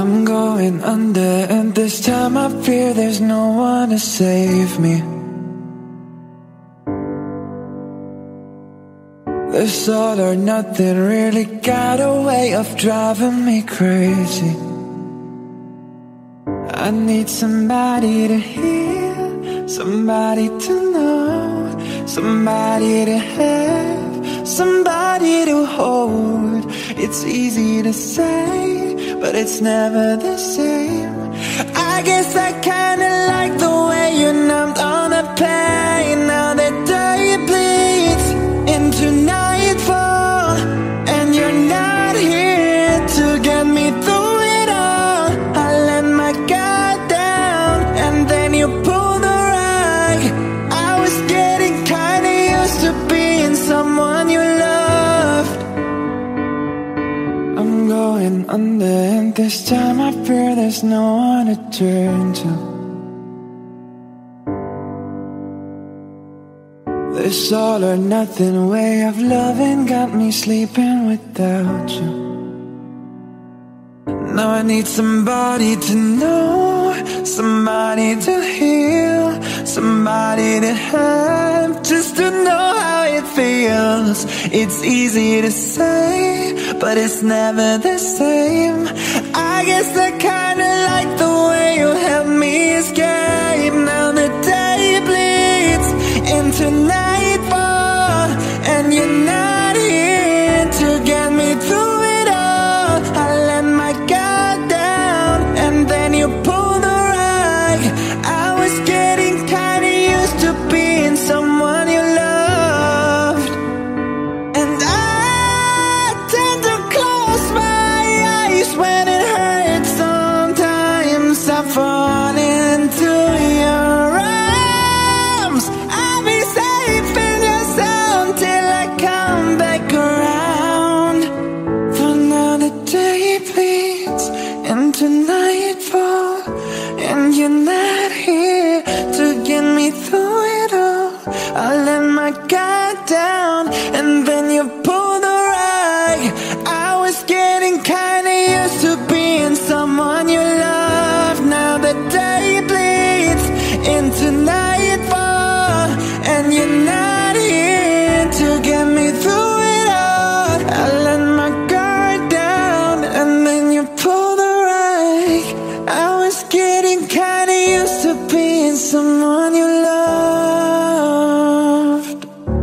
I'm going under, and this time I fear there's no one to save me. This all or nothing really got a way of driving me crazy. I need somebody to hear, somebody to know, somebody to have, somebody to hold. It's easy to say, but it's never the same. I guess I kinda like the way you numbed all the pain. Now the day bleeds into nightfall, and you're not here to get me through it all. I let my guard down, and then you pulled the rug. I was getting kinda used to being someone you loved. I'm going under, and this time I fear there's no one to turn to. This all or nothing way of loving got me sleeping without you. Now I need somebody to know, somebody to heal, somebody to have, just to know how it feels. It's easy to say, but it's never the same. I guess I kinda like the way you help me escape. Now the day bleeds into nightfall, and you're not here to get me through it all. I let my guard down, and then you pulled the rug. I was getting kinda used to being someone you loved, and I tend to close my eyes when it hurts. Sometimes I fall into your arms. I'll be safe in your sound till I come back around. For now the day bleeds into nightfall, and you're not here to get me through it all. I let my guard down, and then you pulled the rug. I was getting kinda used to being someone you love. Now the day bleeds into nightfall, and you're not here to get me through it all. I let my guard down, and then you pulled the rug. I was getting kinda used to being someone you loved.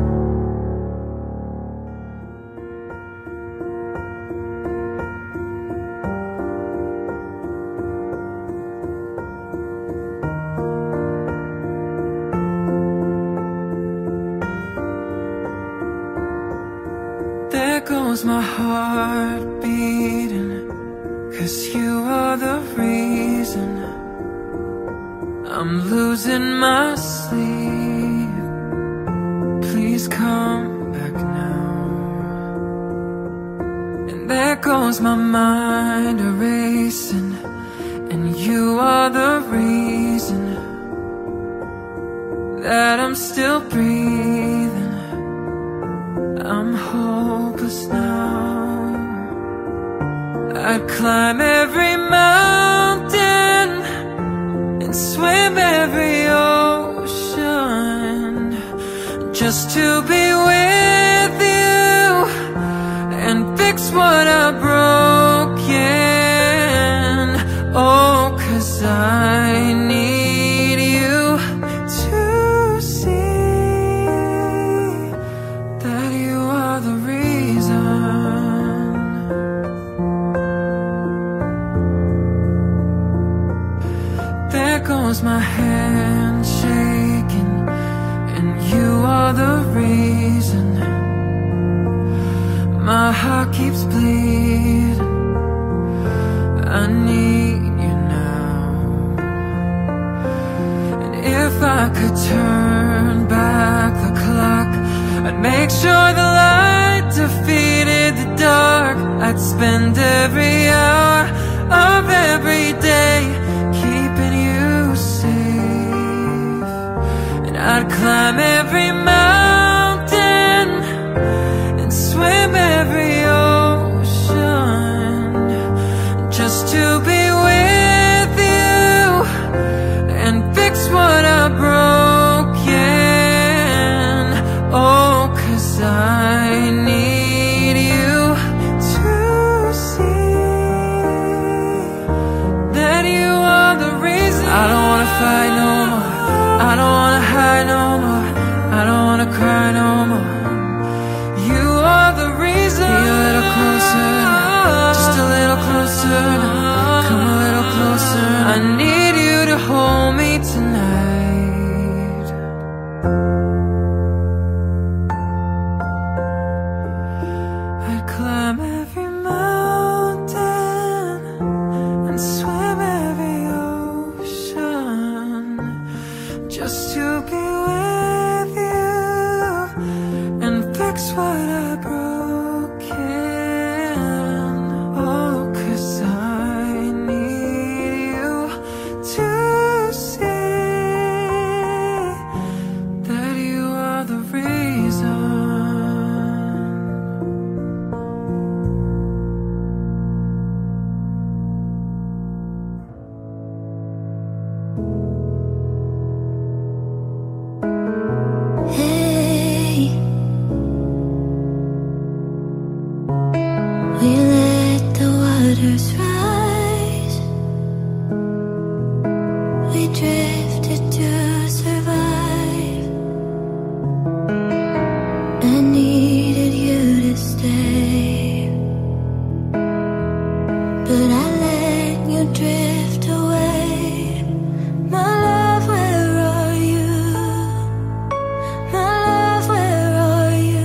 There goes my heart beating, 'cause you are the reason I'm losing my sleep. Please come back now. And there goes my mind erasing, and you are the reason that I'm still breathing. I'm hopeless now. I'd climb every mountain and swim every ocean just to be with you and fix what I've broken. Oh, 'cause I need you to see that you are the reason. There goes my hand shaking, and you are the reason my heart keeps bleeding. I need you now. And if I could turn back the clock, I'd make sure the light defeated the dark. I'd spend every hour of every day keeping you safe. And I'd climb every mountain and swim every ocean just to be be with you and fix what I broken. Oh, 'cause I need you to see that you are the reason. We let the waters rise. We drifted to survive. I needed you to stay, but I let you drift away. My love, where are you? My love, where are you?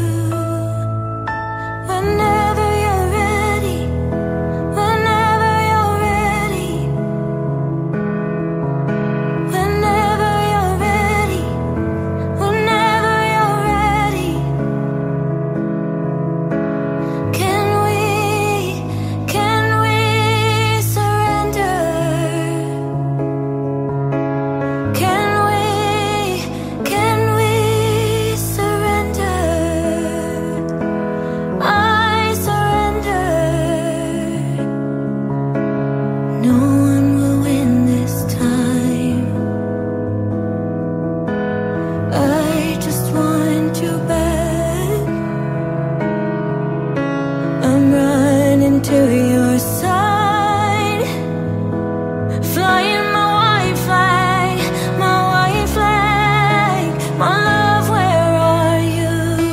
Whenever you're ready, whenever you're ready, whenever you're ready, whenever you're ready. Can we surrender? Can we surrender? I surrender. No one will win this time. I just want you back. I'm running to your side, flying my white flag, my white flag. My love, where are you?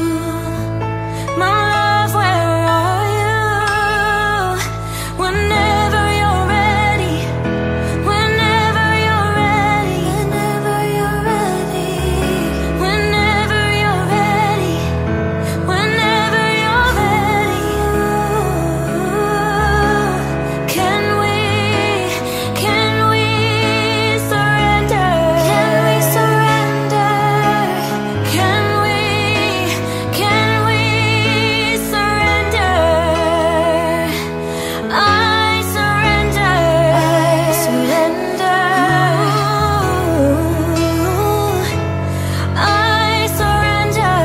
My love, where are you? Whenever you're ready, whenever you're ready, whenever you're ready, whenever you're ready, whenever you're ready. Can we surrender? Can we surrender? Can we surrender? I surrender. I surrender. I surrender.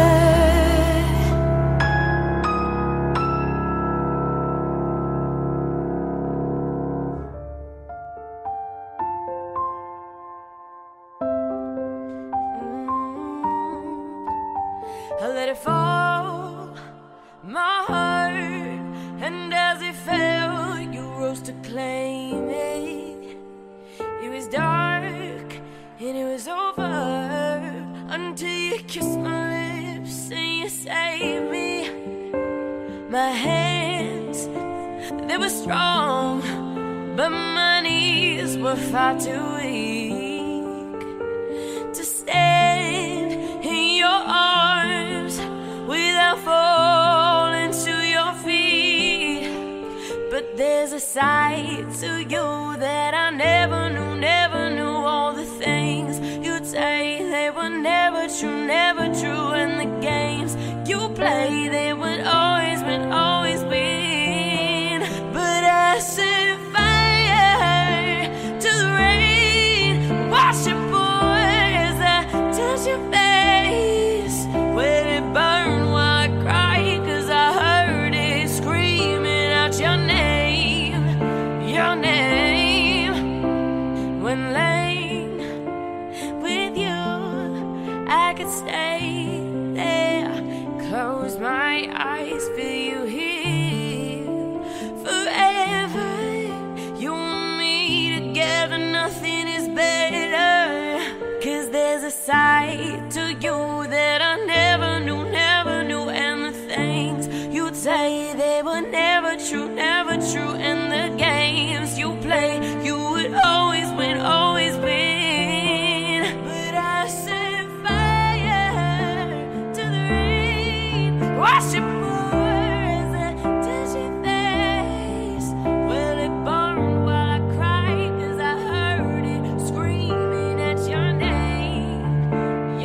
I let it fall, my heart, and as it fell, you rose to claim it. It was dark and it was over until you kissed my lips and you saved me. My hands, they were strong, but my knees were far too weak to stand in your arms without falling to your feet. But there's a side to you that I never knew. All the things you'd say, they were never true. And the games you play, they would always win. But I set fire to the rain, watch it pour as I touch your face. Let it burn while I cry, 'cause I heard it screaming out your name, your name. When laying with you, I could stay there, close my eyes, feel you here forever. You and me together, nothing is better. 'Cause there's a side to you that I never knew. And the things you'd say, they were never true. And the games you play, you would always win. But I set fire to the rain, watch it pour as I touch your face. Well, it burned while I cried, 'cause I heard it screaming at your name,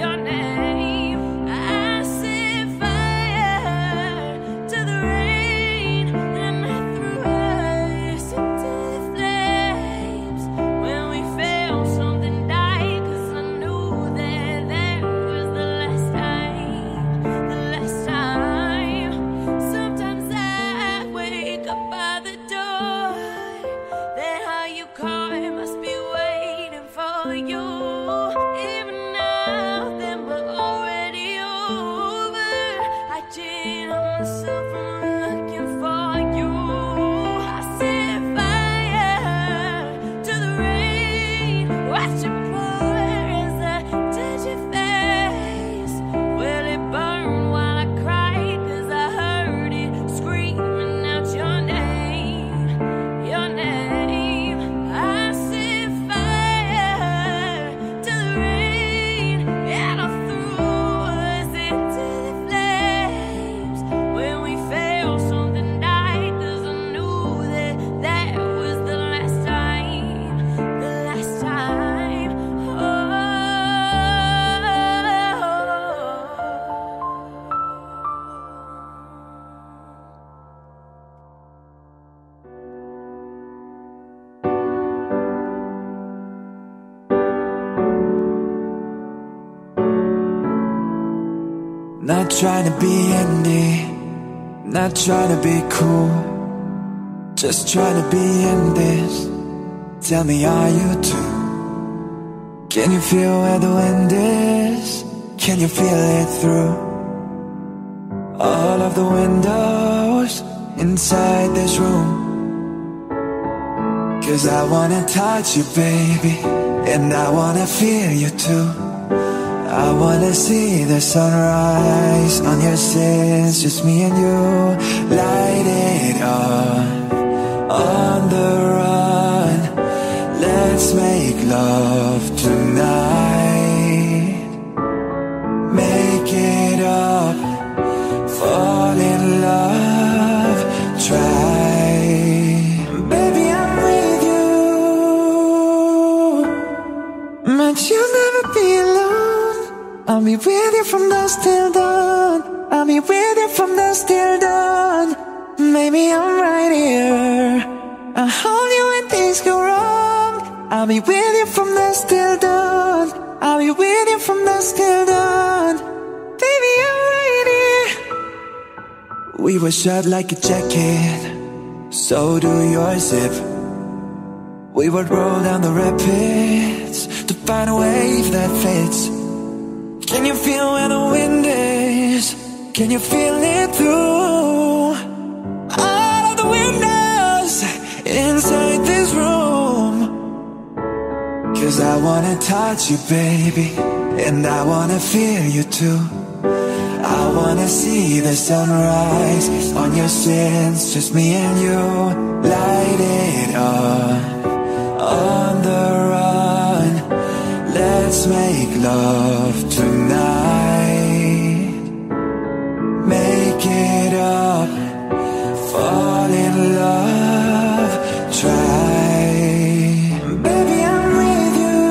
Not trying to be indie, not trying to be cool, just trying to be in this. Tell me, are you too? Can you feel where the wind is? Can you feel it through all of the windows inside this room? 'Cause I wanna touch you, baby, and I wanna feel you too. I wanna see the sunrise on your sins, just me and you. Light it on the run. Let's make love tonight. Make it up, fall in love, try. Baby, I'm with you, but you'll never be alone. I'll be with you from dusk till dawn. I'll be with you from dusk till dawn. Maybe I'm right here, I'll hold you when things go wrong. I'll be with you from dusk till dawn. I'll be with you from dusk till dawn. Baby, I'm right here. We were shot like a jacket, so do your zip. We would roll down the rapids to find a wave that fits. Can you feel where the wind is? Can you feel it through all of the windows inside this room? 'Cause I wanna touch you, baby, and I wanna feel you too. I wanna see the sunrise on your sins, just me and you. Light it on the run. Let's make love tonight. Make it up, fall in love, try. Baby, I'm with you,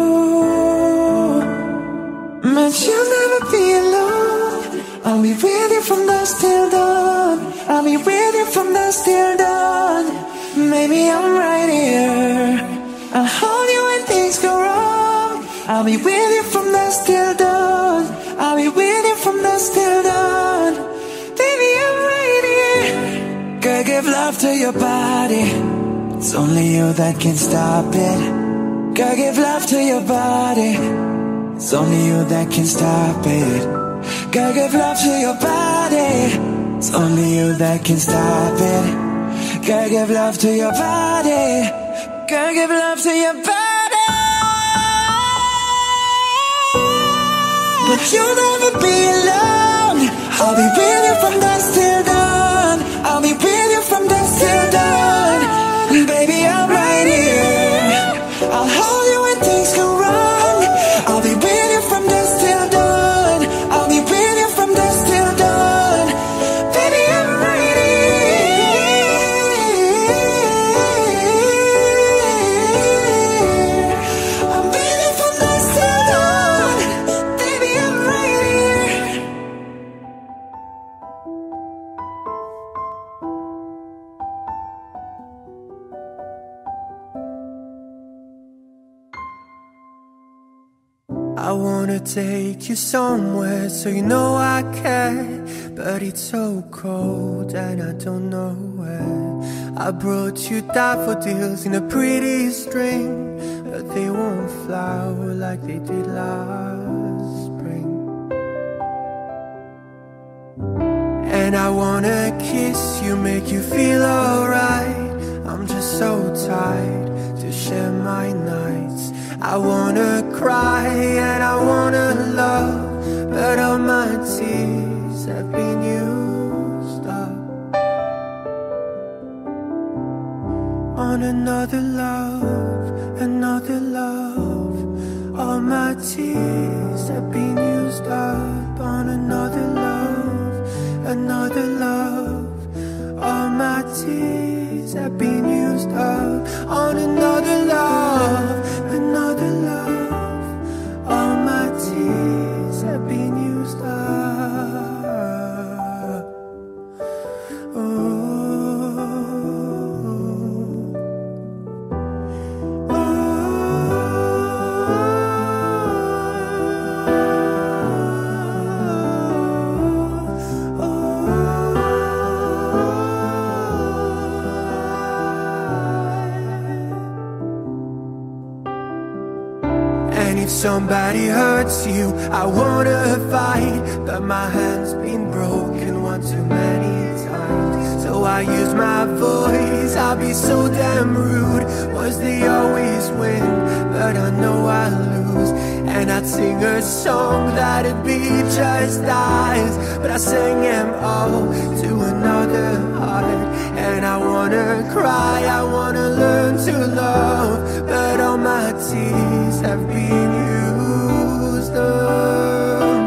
but you'll never be alone. I'll be with you from dusk till dawn. I'll be with you from dusk till dawn. Maybe I'm right here, I'll hold you when things go wrong. I'll be with you from dusk till dawn. I'll be with you from dusk till dawn. Baby, I'm right here. Girl, give love to your body, it's only you that can stop it. Girl, give love to your body, it's only you that can stop it. Girl, give love to your body, it's only you that can stop it. Girl, give love to your body. Girl, give love to your body. But you'll never be alone. I'll be with you from dusk till dawn. I'll be with you from dusk till dawn. Baby, I'm right here, I'll hold you when things go wrong. I'll be with you from dusk till dawn. I'll be with you from dusk till dawn. Baby, I'm right here, I'm with you from dusk till dawn. Baby, I'm right here. I wanna take you somewhere so you know I care, but it's so cold and I don't know where. I brought you daffodils in a pretty string, but they won't flower like they did last spring. And I wanna kiss you, make you feel alright. I'm just so tired to share my nights. I wanna cry and I wanna love, but all my tears have been used up on another love, another love. All my tears have been used up on another love, another love. All my tears have been used up on another love, another love. All my tears have been used up. somebody hurts you, I wanna fight, but my hand's been broken one too many times. So I use my voice, I'll be so damn rude. Was they always win, but I know I lose. And I'd sing a song that'd be just eyes, but I sang them all to another heart. And I wanna cry, I wanna learn to love, but all my tears have been used up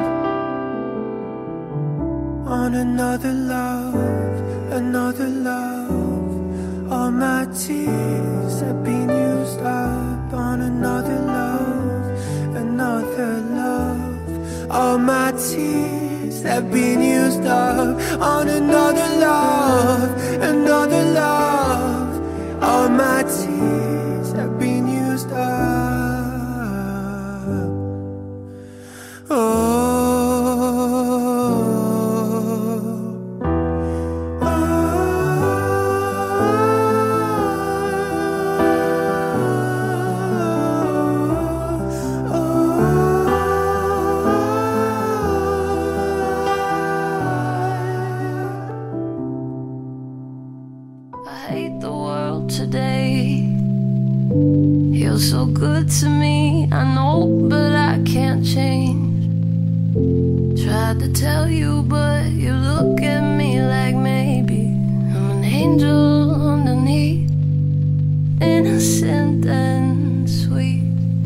on another love, another love. All my tears have been used up on another love, another love. All my tears have been used up on another love, another love. All my tears have been used up. Oh. You're so good to me, I know, but I can't change. Tried to tell you, but you look at me like maybe I'm an angel underneath, innocent and sweet.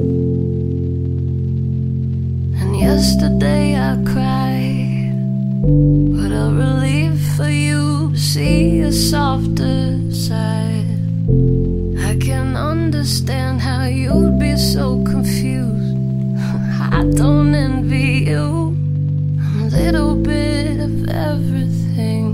And yesterday I cried, what a relief for you to see a softer side. I can understand how you'd be so confused. I don't envy you, I'm a little bit of everything.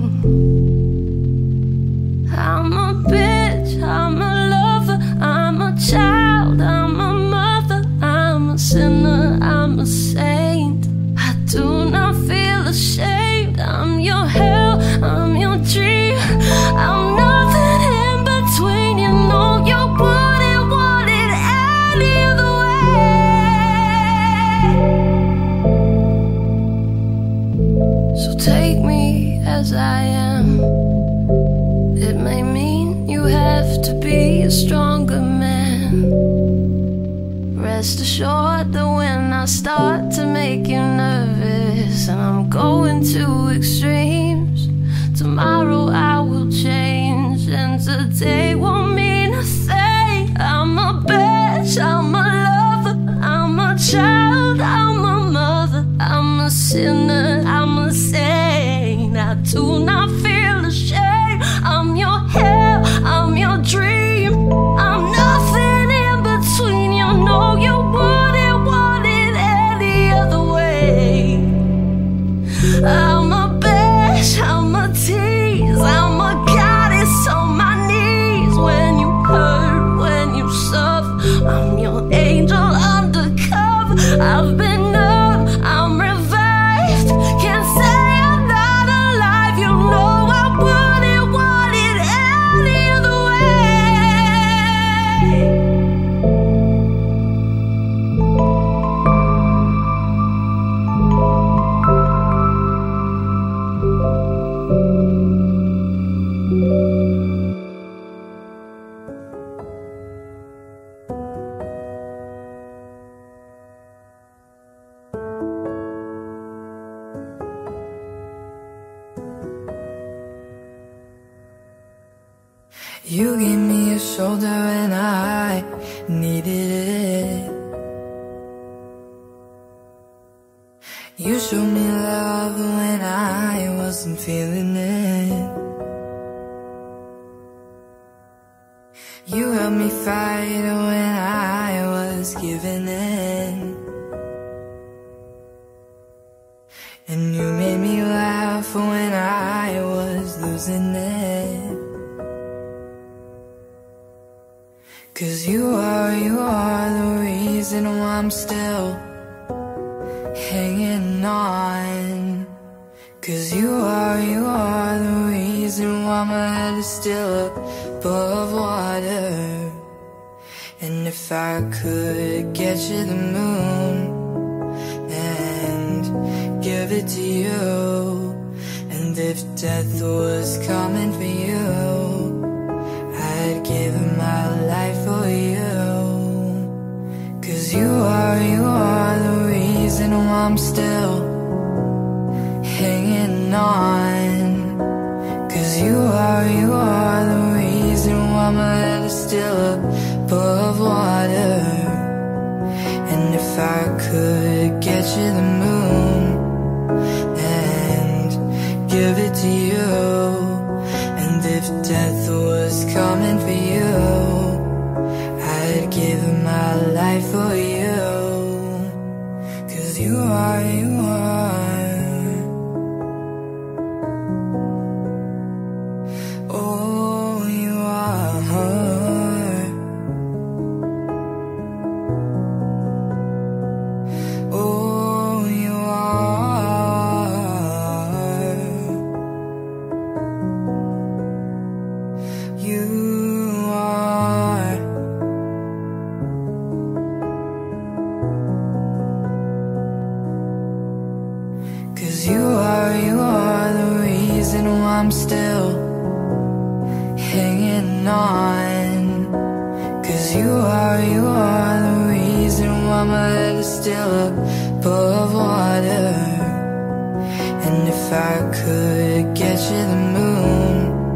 I'm a bitch, I'm a lover, I'm a child, I'm a mother, I'm a sinner, I'm a saint. I do not feel ashamed, I'm your hell, I'm your dream, I'm nothing in between, you know you wouldn't want it any other way. So take me as I am. It may mean you have to be a stronger man. Rest assured that when I start to make you nervous and I'm going to extremes, tomorrow I will change and today won't mean a thing. I'm a bitch, I'm a lover, I'm a child, I'm a mother, I'm a sinner, I'm a saint. I do not feel ashamed, I'm your hell, I'm your dream, I'm nothing in between, you know you wouldn't want it any other way. I'm a bitch, I'm a tease, I'm a goddess on my knees. When you hurt, when you suffer, I'm your angel undercover. I've been numb, I'm revived, can't say I'm not alive. You know I wouldn't want it any other way. You gave me a shoulder when I needed it. You showed me love when I wasn't feeling it. You helped me fight when I was giving in. And you made me laugh when I was losing it. 'Cause you are the reason why I'm still hanging on. 'Cause you are the reason why my head is still above water. And if I could get you the moon and give it to you, and if death was coming for you, I'd give my life for you. 'Cause you are the reason why I'm still hanging on. 'Cause you are the reason why my head is still above water. And if I could get you the moon and give it to you, and if death was coming for you, I'd give my life for you. 'Cause you are oh, you are. Oh, you are. You are. 'Cause you are the reason why I'm still hanging on. 'Cause you are the reason why my head is still above water. And if I could get you the moon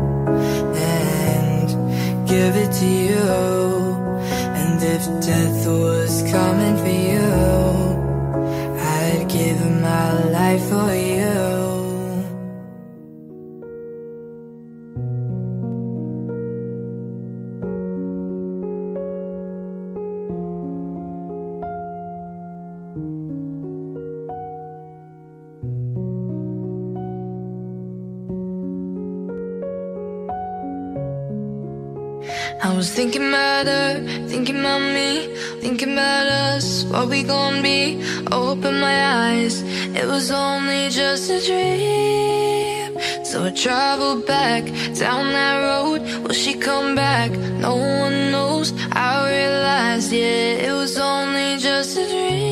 and give it to you, and if death was coming for you, I'd give my life for you. I was thinking about her, thinking about me, thinking about us, what we gon' be. Open my eyes, it was only just a dream. So I traveled back down that road. Will she come back? No one knows. I realized, yeah, it was only just a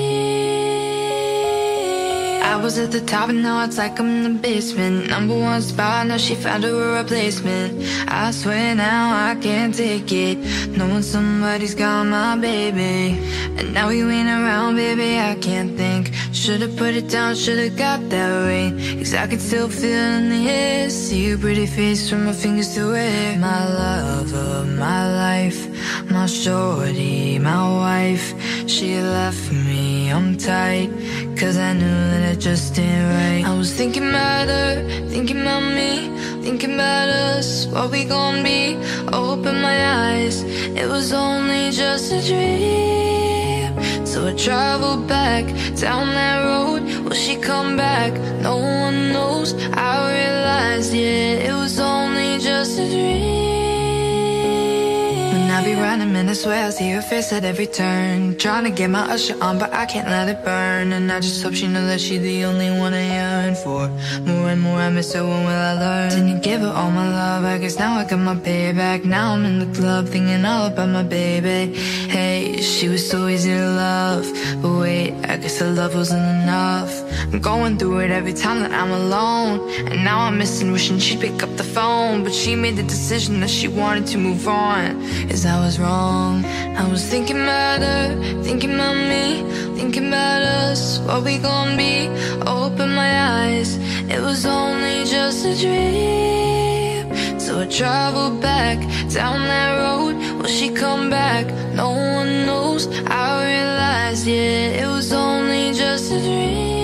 dream. I was at the top and now it's like I'm in the basement. Number one spot, now she found her a replacement. I swear now I can't take it, knowing somebody's got my baby. And now we ain't around, baby, I can't think. Should've put it down, should've got that ring. 'Cause I could still feel it in the air. See your pretty face from my fingers to her. My love of my life, my shorty, my wife. She left me, I'm tight, 'cause I knew that it just ain't right. I was thinking about her, thinking about me, thinking about us, what we gon' be. Open my eyes, it was only just a dream. So I traveled back down that road. Will she come back? No one knows. I realized, yeah, it was only just a dream. When I be running, man, I swear I see her face at every turn. Trying to get my Usher on, but I can't let it burn. And I just hope she knows that she's the only one I yearn for. More and more I miss her, when will I learn? Didn't give her all my love, I guess now I got my payback. Now I'm in the club thinking all about my baby. Hey, she was so easy to love, but wait, I guess the love wasn't enough. I'm going through it every time that I'm alone, and now I'm missing, wishing she'd pick up the phone. But she made the decision that she wanted to move on. Is I was wrong. I was thinking about her, thinking about me, thinking about us, what we gon' be. Open my eyes, it was only just a dream. So I traveled back down that road. Will she come back? No one knows. I realized, yeah, it was only just a dream.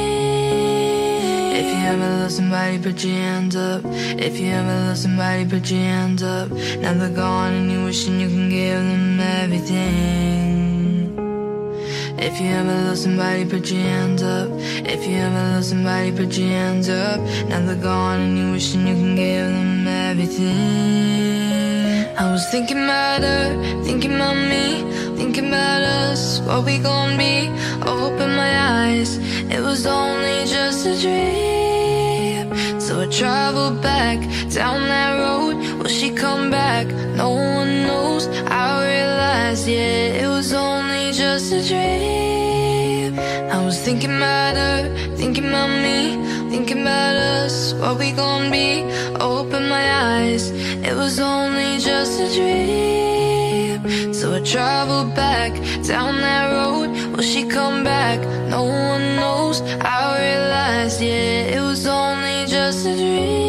If you ever love somebody, put your hands up. If you ever love somebody, put your hands up. Now they're gone and you're wishing you can give them everything. If you ever love somebody, put your hands up. If you ever love somebody, put your hands up. Now they're gone and you're wishing you can give them everything. I was thinking about her, thinking about me, thinking about us, what we gon' be. Open my eyes, it was only just a dream. So I traveled back down that road. Will she come back? No one knows. I realized, realized, yeah, it was only just a dream. I was thinking about her, thinking about me, thinking about us, what we gon' be. Open my eyes, it was only just a dream. So I traveled back down that road. Will she come back? No one knows. I realized, yeah, it was only just a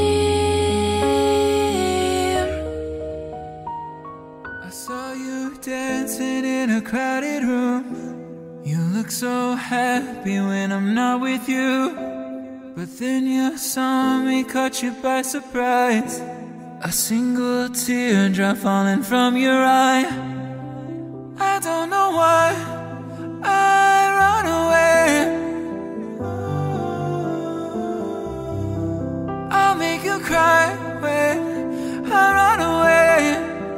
dream. I saw you dancing in a crowded room. You look so happy when I'm not with you. But then you saw me, caught you by surprise. A single teardrop falling from your eye. I don't know why I run away. I'll make you cry when I run away.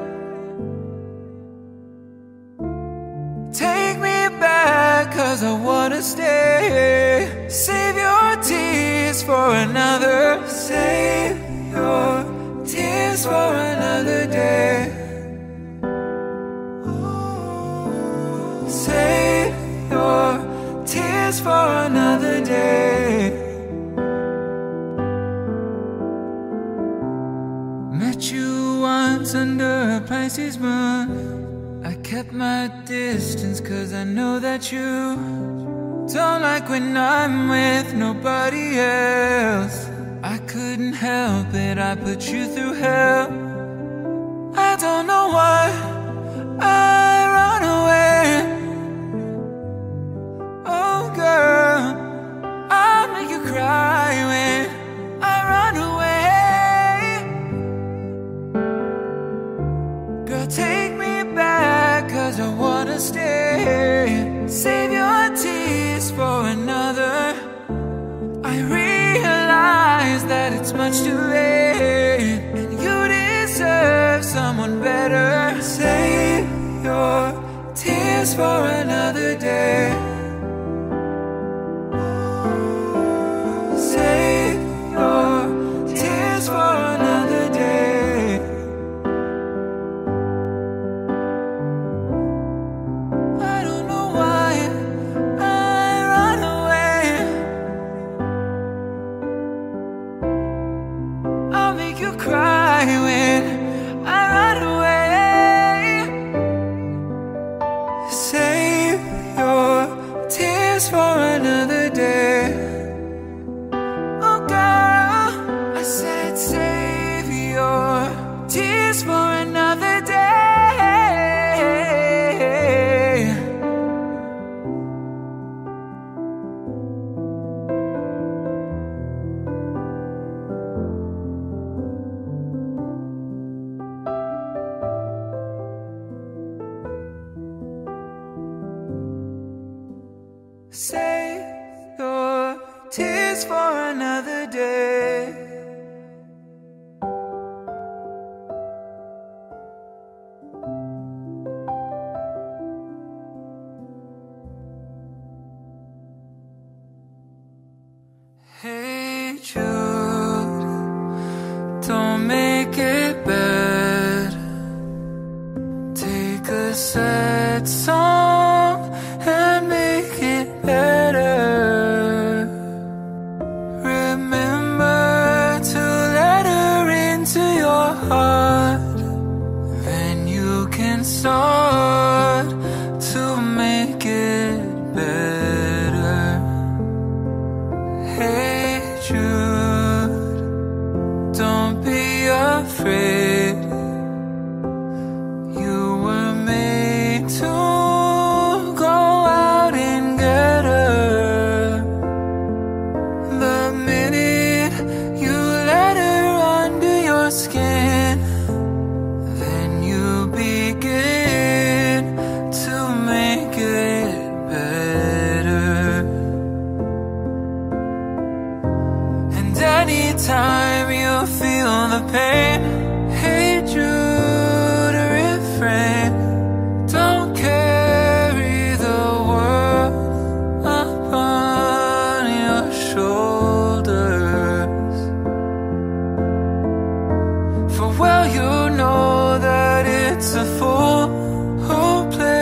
Take me back, 'cause I wanna stay. Save your tears for another. Save your tears for another day. Save your tears for another day. Met you once under a Pisces moon. I kept my distance 'cause I know that you don't like when I'm with nobody else. I couldn't help it, I put you through hell. I don't know why I run away. Oh girl, I'll make you cry when I run away. Girl, take me back, 'cause I wanna stay. Save your tears for another. I realize that it's much too late, and you deserve someone better. Save your tears for another day. Save your tears for another day. I don't know why I run away. I'll make you cry when I run away. Save your tears for another day. Oh girl, I said save your tears for another day. Save your tears for another day. Hey Jude, don't make it bad. Take a sad song and make it better. Remember to let her into your heart. Then you can start to make it better. Hey Jude, don't be afraid. You were made to go out and get her. The minute you let her under your skin, then you begin to make it better. And anytime you feel the pain, hey Jude, refrain. Don't carry the world upon your shoulders. For well you know that it's a fool who plays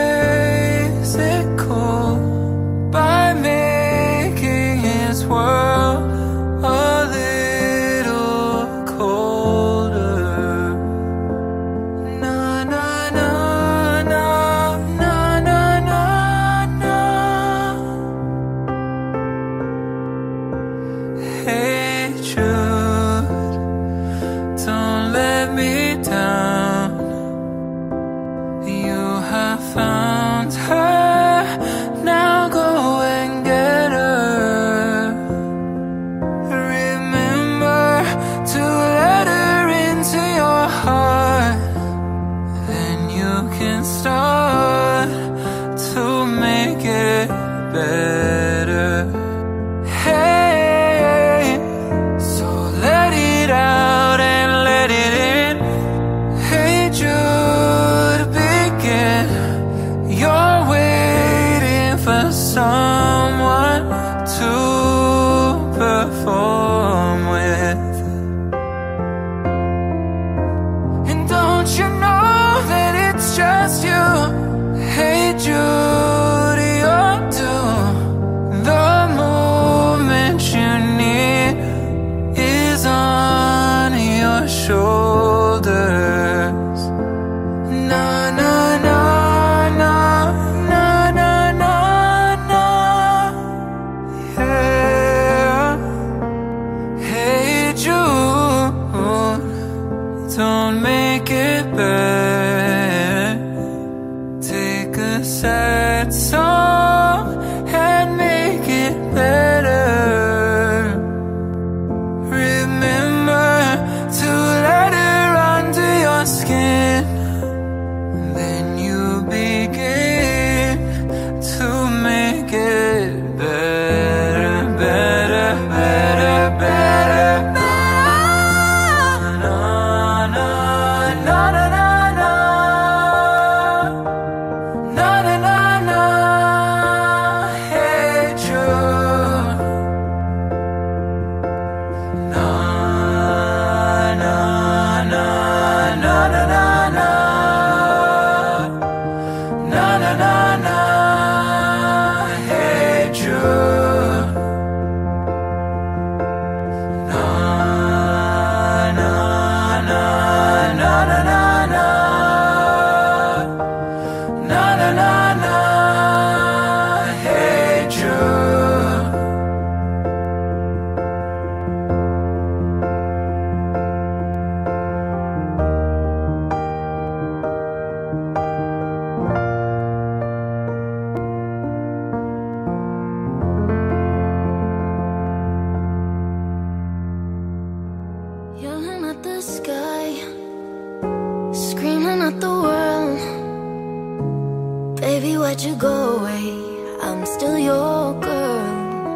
the sky, screaming at the world. Baby, why'd you go away? I'm still your girl.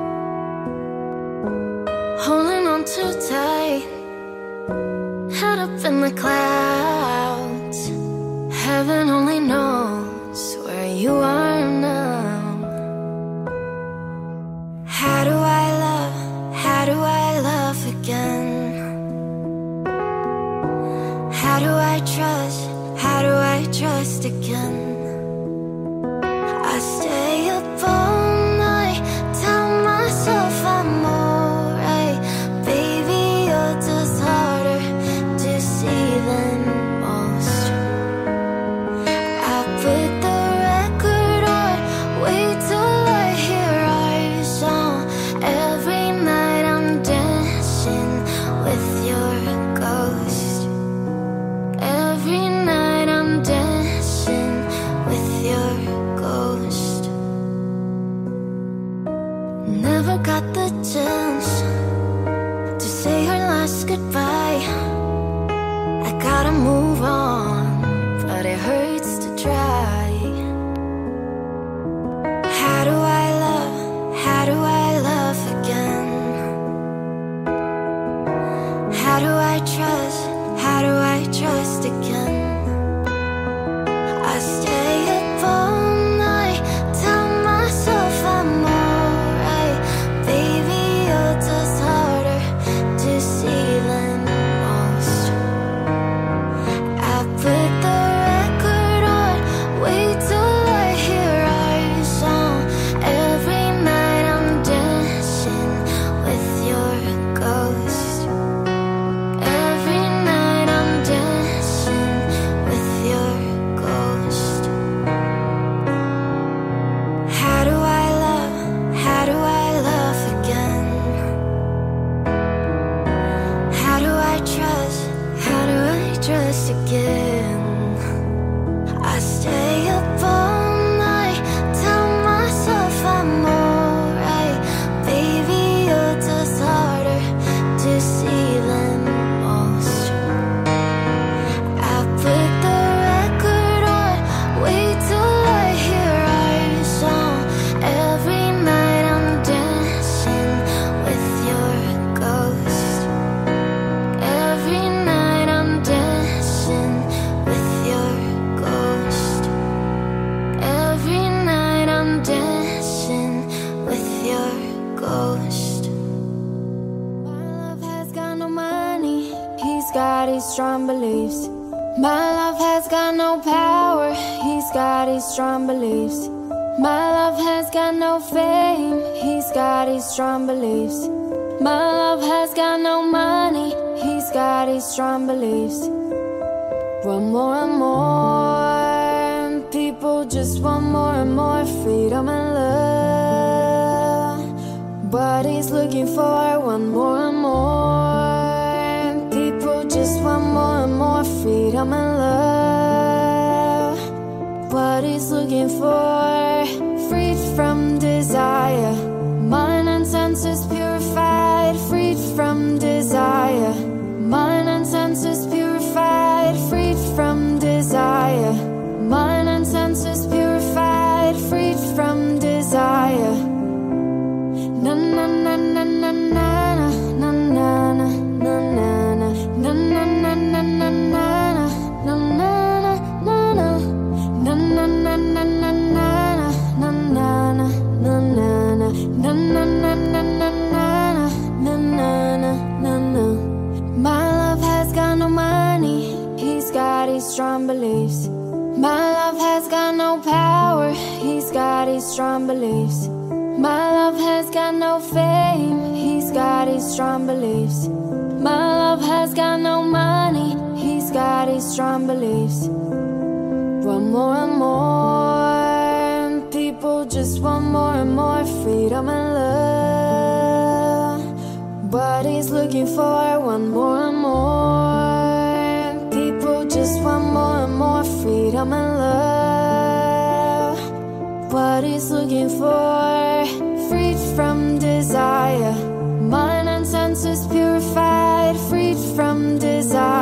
Holding on too tight, head up in the clouds. Heaven only knows where you are now. How do I love? How do I love again? How do I trust? How do I trust again? I stay up all night, tell myself I'm alright. Baby, you're just harder to see than most. I put the record on, wait till I hear our song. Every night I'm dancing with your ghost. Every night I'm dancing with your ghost. Never got the chance to say her last goodbye. I gotta move on, but it hurts to try. How do I love? How do I love again? How do I trust? How do I trust again? I stay up all night, tell myself I'm alright. Baby, you're just harder to see than most. I put the record on, wait till I hear our song. Every night I'm dancing with your ghost. Every night I'm dancing with your ghost. How do I love? How do I love again? How do I trust? How do I trust again? I stay up all night, tell myself I'm alright. Baby, you're just harder to see than most. I put the record on, wait till I hear our song. Every night I'm dancing with your ghost. Every night I'm dancing with your ghost. Every night I'm dancing with your ghost. My love has got no money, he's got his strong beliefs. My love has got no power, he's got his strong beliefs. My love has got no fame, he's got his strong beliefs. My love has got no money, he's got his strong beliefs. Want more and more, people just want more and more freedom and love. What he's looking for, want more and more, people just want more and more freedom and love. What he's looking for, freed from desire, mind and senses purified, freed from desire, mind and senses purified, freed from desire, mind and senses purified, freed from desire. Na na na na na na na na na na na na na na na na na. My love has got no money, he's got his strong beliefs. My love has got no power, he's got his strong beliefs. My love has got no fame, he's got his strong beliefs. My love has got no money, he's got his strong beliefs. Want more and more, people just want more and more freedom and love. What he's looking for, want more and more, people just want more and more freedom and love. What he's looking for, freed from desire, mind and senses purified, freed from desire.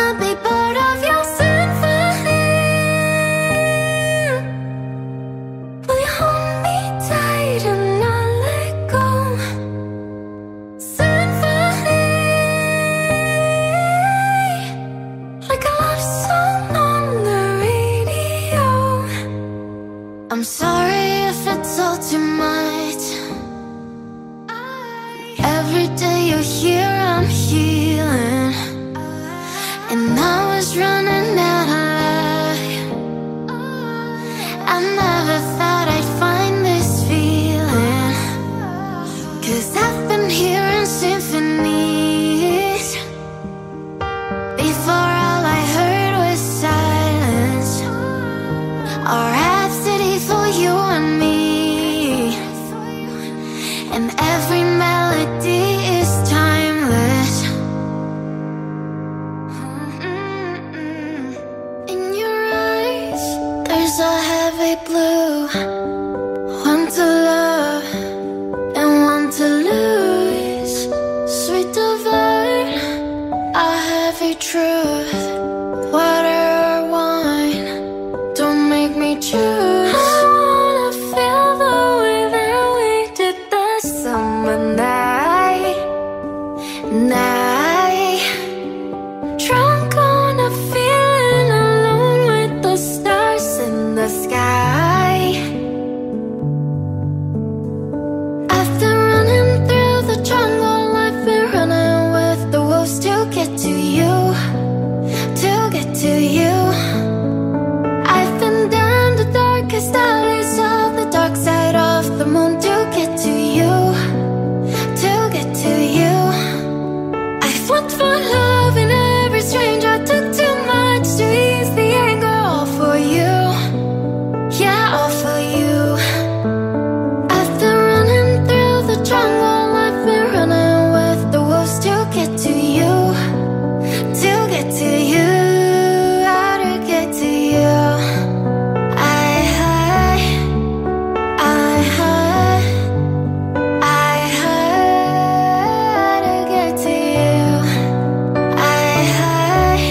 one to love and one to lose. Sweet divine, a heavy truth. Water or wine, don't make me choose. I wanna feel the way that we did the summer night. Drunk on a feeling, alone with the stars in the sky. I've been running through the jungle, I've been running with the wolves to get to you, to get to you. I've been down the darkest alleys of the dark side of the moon to get to you, to get to you. I've looked for love in every stranger, took too much to ease the anger, all for you, yeah, all for you. I've been running through the jungle, I've been running with the wolves to get to you, to get to you, how to get to you. I had to get to you. I had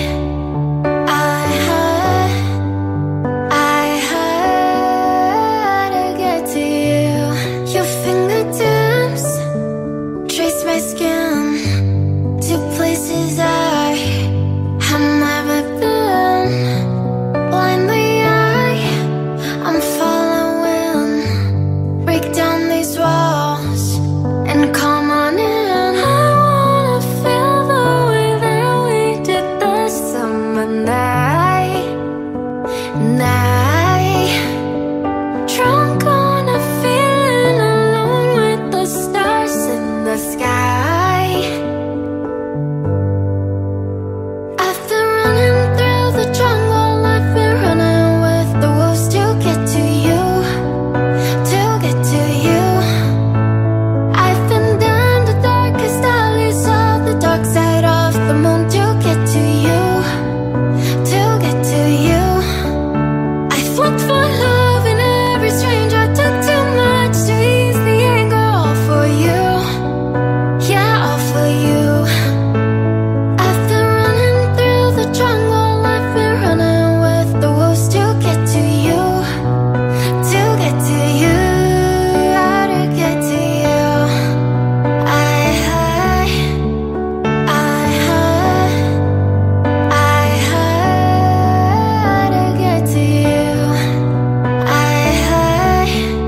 to get to you. Your fingertips trace my skin to places I have never been. Blindly I'm following. Break down these walls and come on in. I wanna feel the way that we did the summer night. Drunk on a feeling, alone with the stars in the sky. I've been running through the jungle, I've been running with the wolves to get to you, to get to you. I've been down the darkest alleys of the dark side of the moon to get to you, to get to you. I've looked for love in every stranger, took too much to ease the anger, all for you, yeah, all for you. I've been running through the jungle, I've been running with the wolves to get to you, to get to you, how to get to you. I had to get to you. I had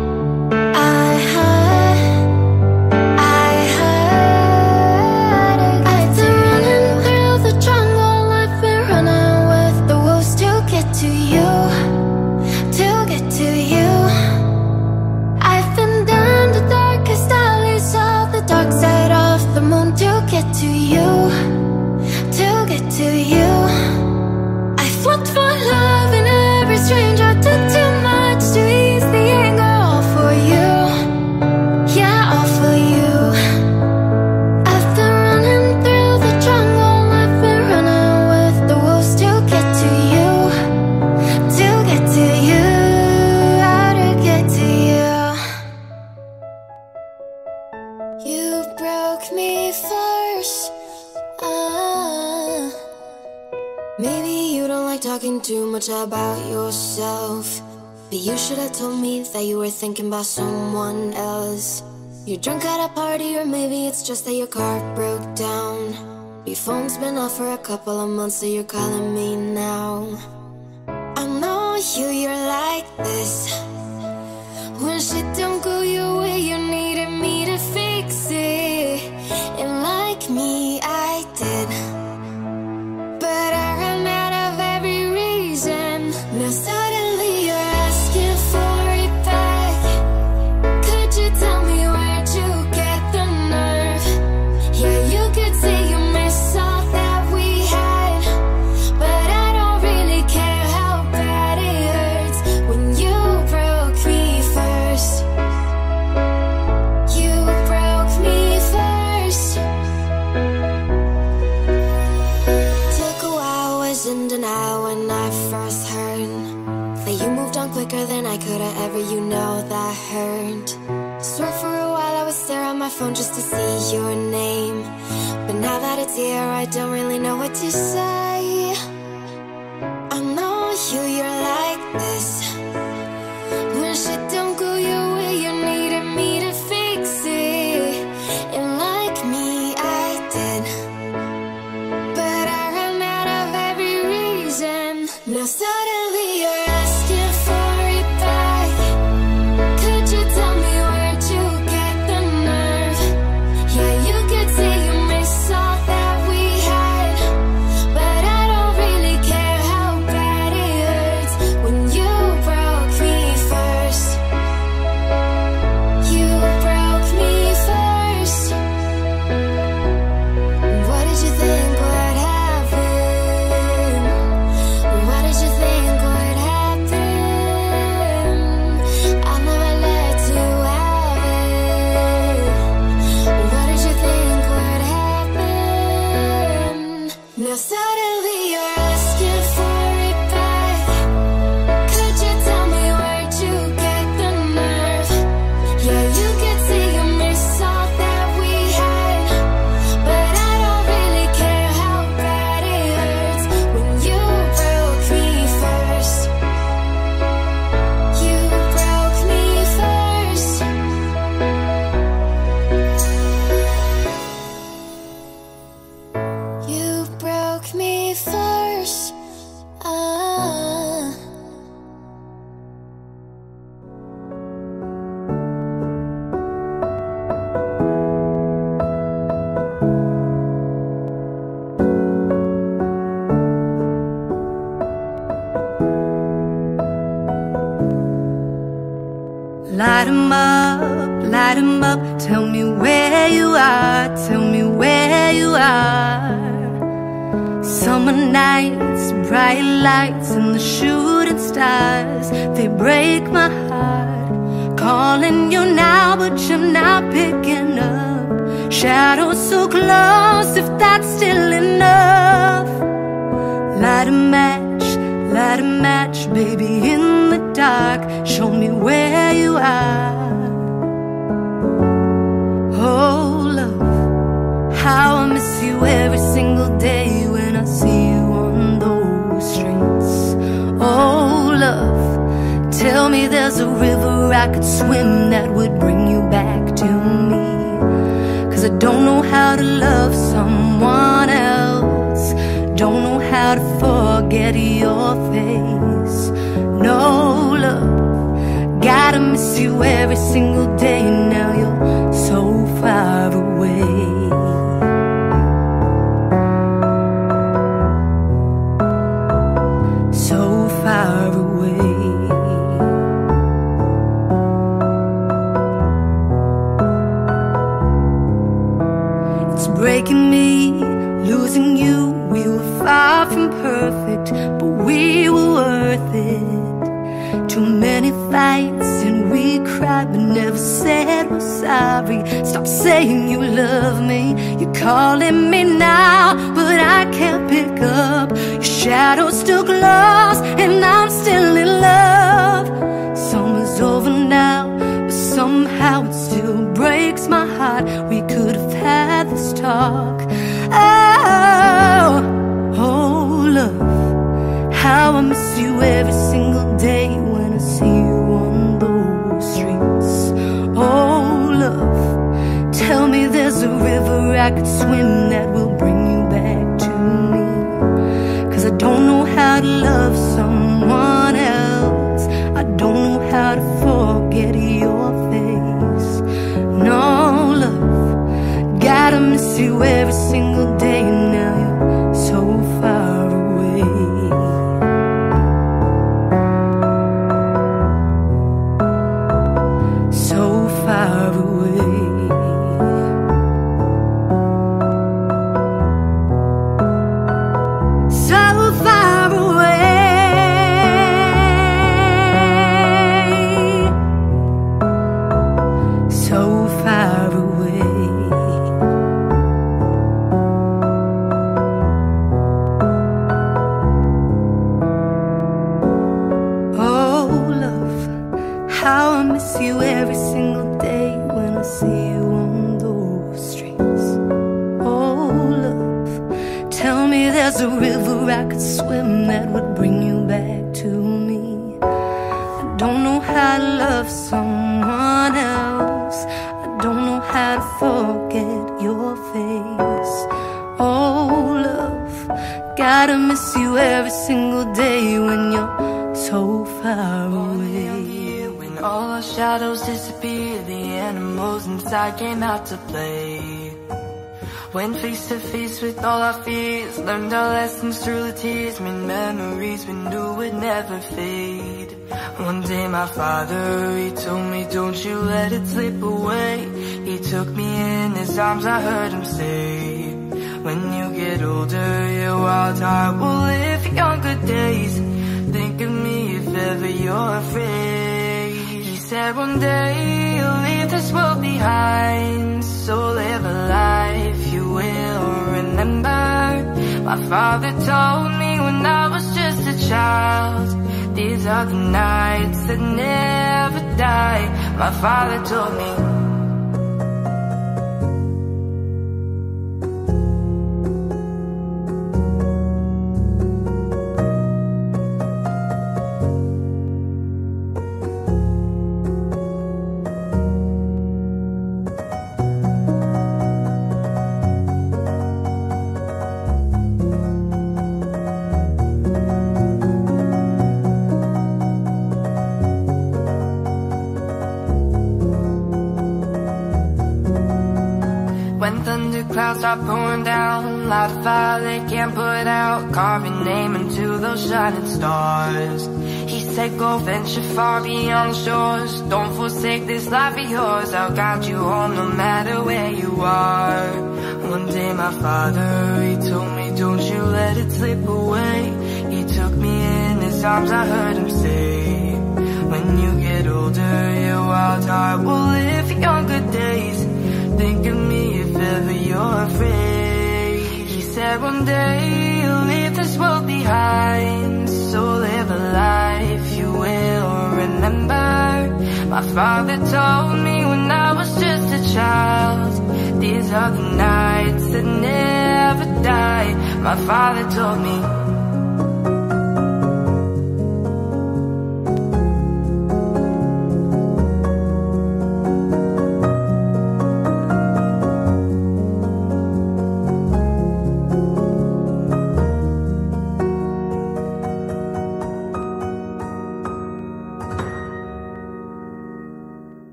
I've been running through the jungle, I've been running with the wolves to get to you, to get to you. I've been down the darkest alleys of the dark side of the moon to get to you, to get to you. I've looked for love in every stranger, took too much to ease the anger, all for you, yeah, all for you. I've been running through the jungle, I've been running with the wolves to get to you, to get to you, how to get to you. You broke me first. Maybe you don't like talking too much about yourself, but you should have told me that you were thinking about someone else. You're drunk at a party, or maybe it's just that your car broke down. Your phone's been off for a couple of months, so you're calling me now. I know you're like this. When shit don't go your way, you needed me to fix it. And like me, I did, but I ran out of every reason. Now suddenly you're asking for it back. Could you tell me where'd you get the nerve? Yeah, you could say you miss all that we had, but I don't really care how bad it hurts when you broke me first. whatever you know that hurt. Swear for a while I would stare at my phone just to see your name, but now that it's here I don't really know what to say. I know you're like this. When shit don't go your way, you needed me to fix it. And like me, I did, but I ran out of every reason. Now suddenly you're asking for it back. Could you tell me where'd you get the nerve? Yeah, you could say you miss all that we had, but I don't really care how bad it hurts when you broke me first. You broke me first. What did you think would happen? What did you think would happen? I never let you have it. What did you think would happen? Now suddenly you're asking for it back. Could you tell me where'd you get the nerve? Yeah, you could say you miss all that we had, but I don't really care how bad it hurts when you broke me first. You broke me first. You broke me first. Light 'em up, tell me where you are, tell me where you are. Summer nights, bright lights and the shooting stars, they break my heart. Calling you now, but you're not picking up. Shadows so close, if that's still enough. Light a match, baby, in the dark. Show me where you are. Oh, love, how I miss you every single day when I see you on those streets. Oh, love, tell me there's a river I could swim that would bring you back to me. 'Cause I don't know how to love someone else, don't know how to forget your face. No, love, gotta miss you every single day. Now you're so far away. So far away. It's breaking me, losing you. We were far from perfect, but we were worth it. Too many fights and we cried but never said we're sorry. Stop saying you love me, you're calling me now, but I can't pick up. Your shadow's still close and I'm still in love. Summer's over now, but somehow it still breaks my heart. We could have had this talk. Oh, love, how I miss you every single day when I see you on those streets. Oh, love, tell me there's a river I could swim that will bring you back to me. 'Cause I don't know how to love you every single day when I see you on those streets. Oh, love, tell me there's a river I could swim that would bring you back to me. I don't know how to love someone else. I don't know how to forget your face. Oh, love, gotta miss you every single day when you're so far away. When all our shadows disappeared, the animals inside came out to play. Went face to face with all our fears, learned our lessons through the tears, made memories we knew would never fade. One day my father, he told me, don't you let it slip away. He took me in his arms, I heard him say, when you get older, your wild heart will live younger days. Think of me if ever you're afraid. He said one day you'll leave this world behind, so live a life you will remember. My father told me when I was just a child, these are the nights that never die. My father told me. When thunderclouds start pouring down, light a fire they can't put out, carve your name into those shining stars. He said go venture far beyond shores, don't forsake this life of yours, I'll guide you home no matter where you are. One day my father, he told me, don't you let it slip away. He took me in his arms, I heard him say, when you get older, your wild heart will live younger days. Think of me if ever you're afraid. He said one day you'll leave this world behind, so live a life you will remember. My father told me when I was just a child, these are the nights that never die. My father told me.